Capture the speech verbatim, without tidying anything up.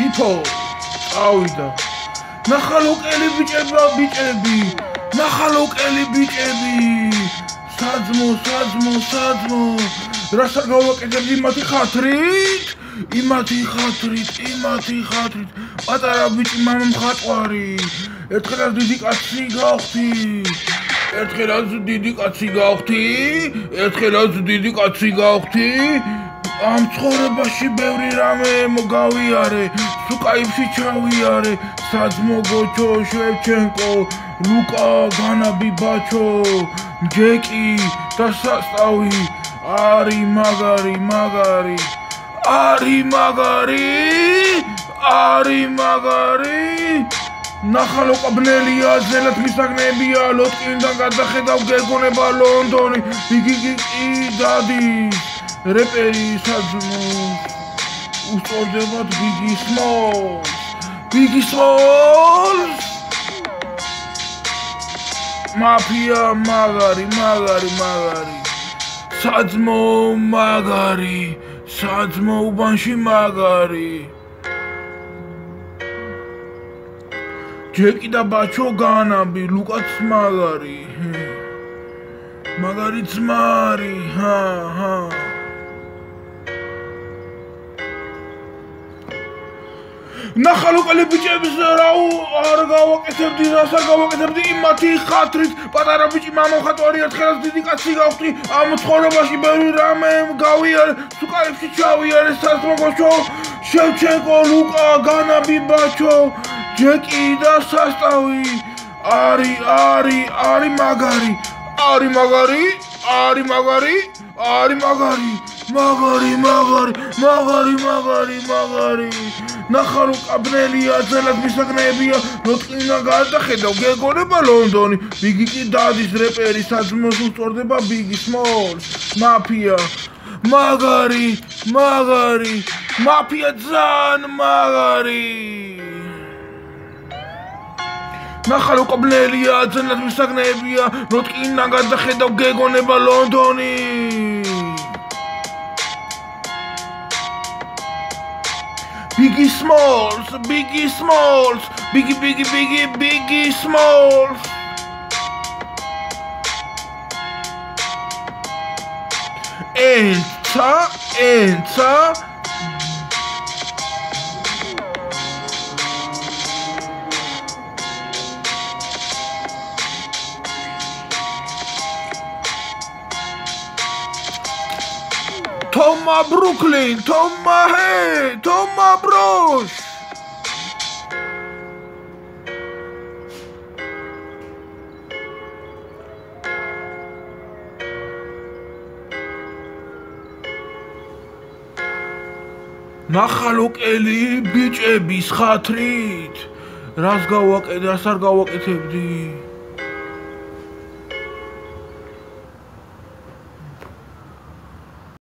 თითო წავიდა ნახალოკელი ბიჭებია ბიჭები ნახალოკელი ბიჭები საძმო საძმო საძმო რასაც გავაკეთებ იმათი ხათრით იმათი ხათრით იმათი ხათრით პატარა ბიჭი მამა მხატვარი ერთხელაც დიდი კაცი გავხდი ერთხელაც დიდი კაცი გავხდი ერთხელაც დიდი კაცი გავხდი ამ ცხოვრებაში ბევრი რამე მოგავიარე სუკაიფში ჩავიარე საძმო გოჩო შვევჩენკო ლუკა განაბი ბაჩო ჯეკი და სასწავი არი მაგარი მაგარი არი მაგარი არი მაგარი ნახალოკაბნელია ზელად მისაგნებია ლოტკინიდან გადახედავ გეგონება ლონდონი ბიგიგი დადი რეპერი საძმო უსწორდებათ ბიგი სმოლს ბიგი სმოლს მაფია მაგარი მაგარი მაგარი საძმო მაგარი საძმო უბანში მაგარი ჯეკი და ბაჩო განაბი ლუკაც მაგარი მაგარი ძმარი ჰა ჰა ნახალოკელი ბიჭებს რა არ გავაკეთებდი რას არ გავაკეთებდი იმათი ხათრით პატარა ბიჭი მამა მხატვარი ერთხელაც დიდი კაცი გავხდი ამ ცხოვრებაში ბევრი რამე გავიარე სუკაიფში ჩავიარე საძმო გოჩო შევჩენკო ლუკა განაბი ბაჩო ჯეკი და სასწავი არი არი არი მაგარი არი მაგარი არი მაგარი არი მაგარი მაგარი მაგარი მაგარი მაგარი მაგარი ნახალოკაბნელია ზელად მისაგნებია ლოტკინიდან გადახედავ გეგონება ლონდონი ბიგი კი დადის რეპერი საძმოს უსწორდება ბიგი სმოლს მაფია მაგარი მაგარი მაფია ძან მაგარი ნახალოკაბნელია ზელად მისაგნებია ლოტკინიდან გადახედავ გეგონება ლონდონი Biggie Smalls, Biggie Smalls, Biggie, Biggie, Biggie, Biggie Smalls. Enter, enter. Toma Brooklyn, Toma hey, Toma Bros. ნახალოკელი ბიჭების ხათრით რას გავაკეთე, რას არ გავაკეთებდი